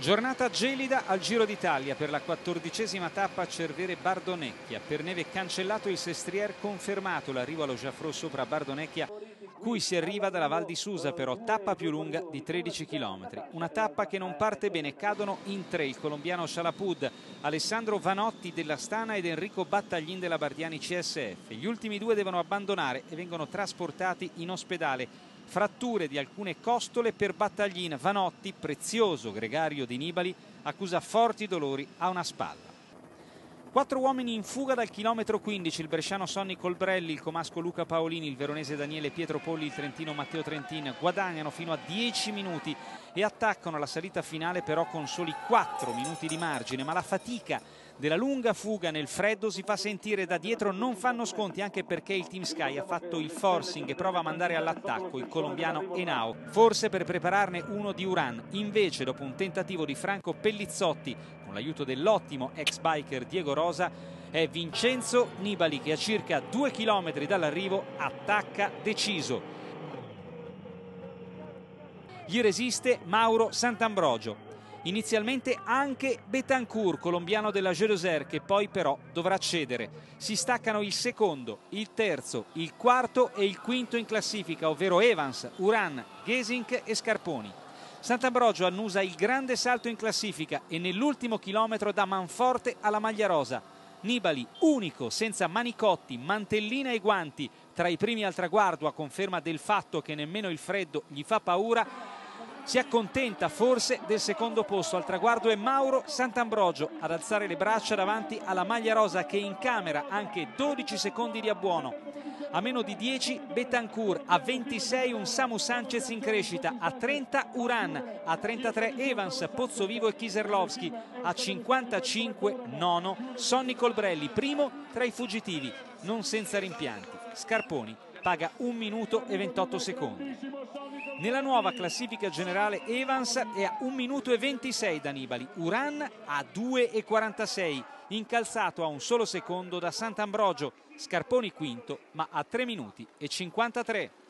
Giornata gelida al Giro d'Italia per la 14ª tappa Cervere-Bardonecchia. Per neve cancellato il Sestriere, confermato l'arrivo allo Jaffrò sopra Bardonecchia, cui si arriva dalla Val di Susa, però tappa più lunga di 13 km. Una tappa che non parte bene, cadono in tre il colombiano Chalapud, Alessandro Vanotti della Stana ed Enrico Battaglin della Bardiani CSF. Gli ultimi due devono abbandonare e vengono trasportati in ospedale. Fratture di alcune costole per Battaglin. Vanotti, prezioso gregario di Nibali, accusa forti dolori a una spalla. 4 uomini in fuga dal chilometro 15, il bresciano Sonny Colbrelli, il comasco Luca Paolini, il veronese Daniele Pietro Polli, il trentino Matteo Trentin guadagnano fino a 10 minuti e attaccano la salita finale però con soli 4 minuti di margine, ma la fatica della lunga fuga nel freddo si fa sentire da dietro. Non fanno sconti, anche perché il Team Sky ha fatto il forcing e prova a mandare all'attacco il colombiano Henao, forse per prepararne uno di Uran. Invece, dopo un tentativo di Franco Pellizzotti con l'aiuto dell'ottimo ex biker Diego Rosa, è Vincenzo Nibali che a circa 2 km dall'arrivo attacca deciso. Gli resiste Mauro Sant'Ambrogio. Inizialmente anche Betancourt, colombiano della Geroser, che poi però dovrà cedere. Si staccano il secondo, il terzo, il quarto e il quinto in classifica, ovvero Evans, Uran, Gesink e Scarponi. Sant'Ambrogio annusa il grande salto in classifica e nell'ultimo chilometro da manforte alla maglia rosa. Nibali, unico, senza manicotti, mantellina e guanti, tra i primi al traguardo, a conferma del fatto che nemmeno il freddo gli fa paura. Si accontenta forse del secondo posto. Al traguardo è Mauro Sant'Ambrogio ad alzare le braccia davanti alla maglia rosa, che incamera anche 12 secondi di abbuono. A meno di 10 Betancourt, a 26 un Samu Sanchez in crescita, a 30 Uran, a 33 Evans, Pozzovivo e Kieserlowski, a 55 nono Sonny Colbrelli, primo tra i fuggitivi, non senza rimpianti. Scarponi paga 1 minuto e 28 secondi. Nella nuova classifica generale Evans è a 1 minuto e 26 da Nibali, Uran a 2 e 46, incalzato a un solo secondo da Sant'Ambrogio, Scarponi quinto ma a 3 minuti e 53.